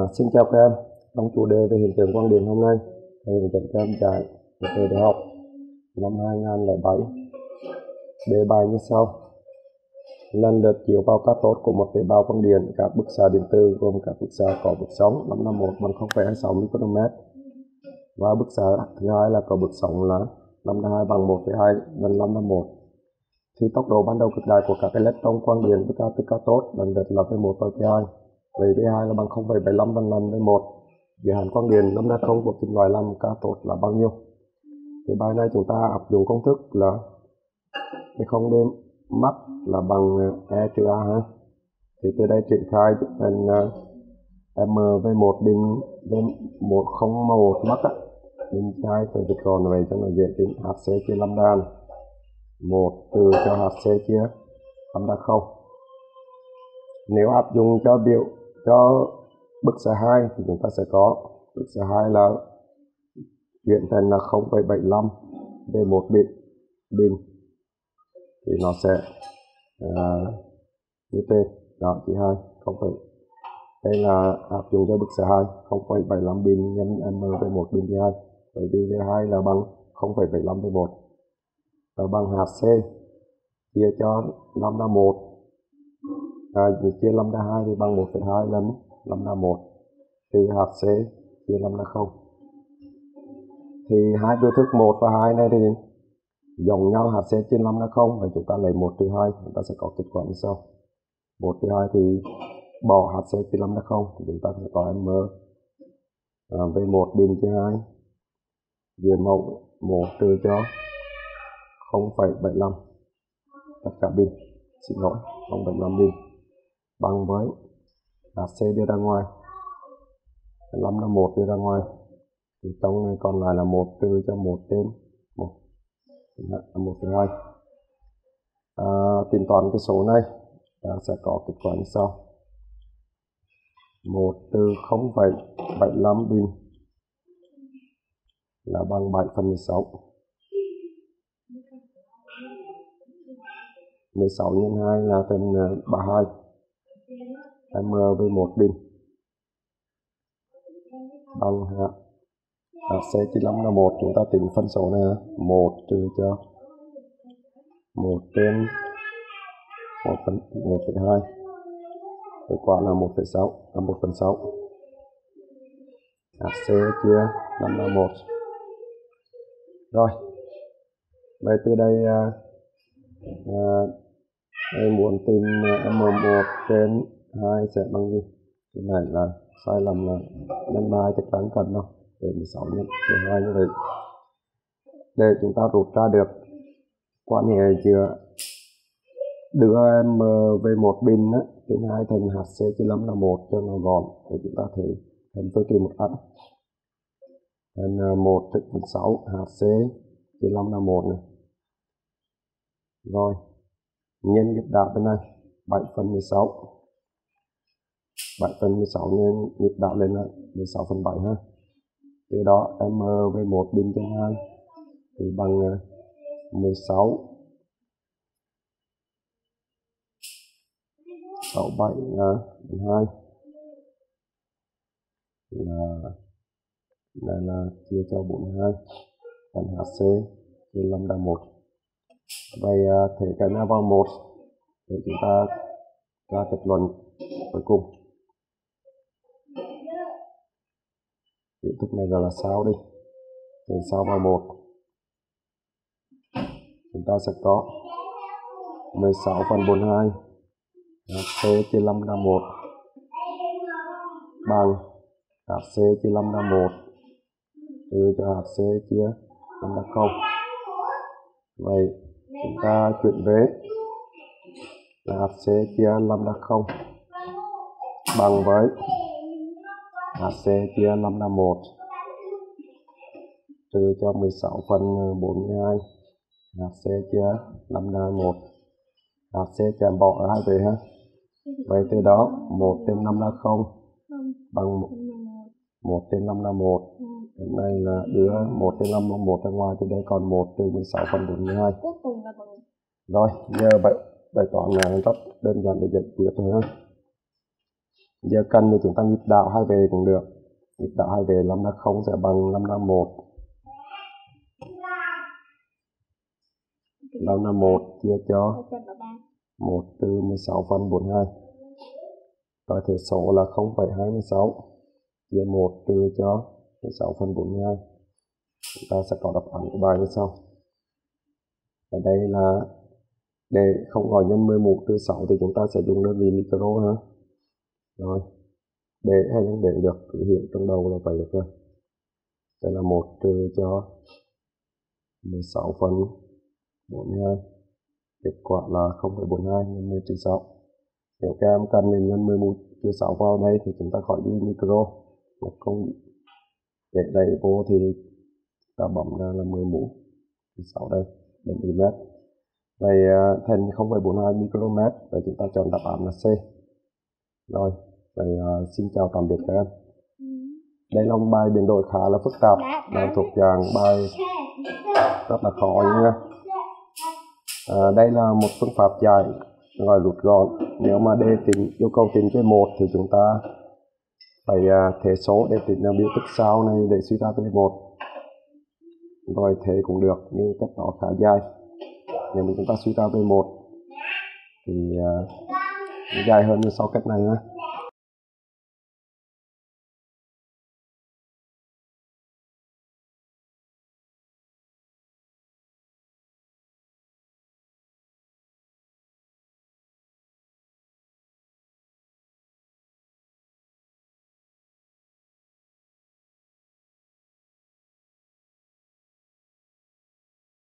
Xin chào các em. Trong chủ đề về hiện tượng quang điện hôm nay, thầy hướng dẫn các em giải một đề đại học năm 2007. Đề bài như sau: lần lượt chiếu vào cathode của một tế bào quang điện các bức xạ điện tử gồm các bức xạ có bước sóng 551 bằng 0,26 micromet và bức xạ thứ hai là có bước sóng là 552 bằng 1,2 lần 551. Thì tốc độ ban đầu cực đại của các electron quang điện từ cathode lần lượt là V1 và V2. Vậy V2 là bằng 0,75 lần V1. Giới hạn quang điện lambda không của kim loại làm cathode là bao nhiêu? Thì bài này chúng ta áp dụng công thức là cái không đêm mắc là bằng E trừ A ha. Thì từ đây triển khai thành MV1 bình V101 mắc á, bình khai từ việc còn vậy cho nó dễ tính HC chia lambda này. 1 từ cho HC chia lambda 0. Nếu áp dụng cho bức xạ 2 thì chúng ta sẽ có bức xạ 2 là chuyển thành là 0,75 V1 bình thì nó sẽ như trên đó chỉ 2 không. Đây là áp dụng cho bức xạ 2 0,75 bình nhân MV1 bình thứ 2. Bởi vì V2 là bằng 0,75 V1 và bằng HC chia cho lambda 1 chia lambda 2 thì bằng 1,2 lần lambda 1 từ HC chia lambda 0. Thì hai biểu thức 1 và 2 này thì giống nhau, HC chia lambda 0 và chúng ta lấy 1 trừ 2 chúng ta sẽ có kết quả như sau. 1 trừ 2 thì bỏ HC chia lambda 0 thì chúng ta sẽ có M V1 bình chia 2 dưới mẫu 1 trừ cho 0,75 tất cả bình, xin lỗi 0,75 bình bằng với HC đưa ra ngoài, lambda 1 đưa ra ngoài thì trong này còn lại là 1 trừ cho 1 trên 1 là 1,2. Tính toán cái số này ta sẽ có kết quả như sau. 1 trừ 0,75 bình là bằng 7/16. 16 nhân 2 là thành 32. MV1 bình bằng HC chia lambda 1, chúng ta tính phân số này 1 trừ cho 1 trên 1,2. Kết quả là 1,6 là 1/6. HC chia lambda 1. Rồi. Vậy từ đây em muốn tìm M1 trên 2 sẽ bằng gì? Cái này là sai lầm, là nhân 2 chắc chắn cần đâu. Để 16 nhân 2 như vậy. Để chúng ta rút ra được quan hệ giữa đưa MV1 bình trên 2 thành HC chia lambda 1 cho nó gọn để chúng ta thể thành phương kỳ một ắt. Thành 1/6 HC chia lambda 1 này. Rồi, nhân nghịch đạo bên này 7/16. 7/16 nhân nghịch đạo lên là 16/7 ha. Từ đó MV1 bình trên 2 thì bằng 16 67 là 2 là chia cho 42 thành HC chia lambda 1. Vậy thể cái nào vào 1 để chúng ta ra kết luận cuối cùng. Biểu thức này gọi là sao đi. Thì sao vào 1 chúng ta sẽ có 16/42 HC chia lambda 1 bằng HC chia lambda 1 trừ cho HC chia lambda 0. Vậy chúng ta chuyển về là HC chia lambda 0 bằng với HC chia lambda 1 trừ cho 16/42 HC chia lambda 1. HC chạm bỏ ở hai về ha. Vậy từ đó 1 trên lambda 0 bằng 1 trên lambda 1. Hiện nay là đưa 1 trên lambda 1 ra ngoài thì đây còn 1 trừ 16/42. Rồi, giờ bài toán là rất đơn giản để giải quyết thôi ha. Giờ cần thì chúng ta nghịch đạo hai về cũng được. Nghịch đạo hai về lambda 0 sẽ bằng lambda 1. Lambda 1 chia cho 1 từ 16 phần 42. Và thể số là 0,26 chia 1 trừ cho 16 phần 42. Chúng ta sẽ có đáp án của bài như sau. Ở đây là để không gọi nhân 10 mũ trừ 6 thì chúng ta sẽ dùng đơn vị micro ha. Rồi, để hay không để được cứ hiểu trong đầu là vậy được rồi. Đây là 1 trừ cho 16 phần 42. Kết quả là 0,42 nhân 10 trừ 6. Nếu các em cần nên nhân 10 mũ trừ 6 vào đây thì chúng ta khỏi đi micro. Một công để đẩy vô thì ta bấm ra là 10 mũ trừ 6 đây, mm. Vậy thành 0,42 micromet và chúng ta chọn đáp án là C. Rồi, vậy xin chào tạm biệt các em. Đây là một bài biến đổi khá là phức tạp, đang thuộc dạng bài rất là khó nha. Đây là một phương pháp giải gọi rút gọn. Nếu mà để tính yêu cầu tính cái 1 thì chúng ta phải thế số để tính là biểu thức sau này để suy ra P1. Rồi thế cũng được, nhưng cách đó khá dài. Nếu mà chúng ta suy ra P1 thì dài hơn như sau cách này nhé.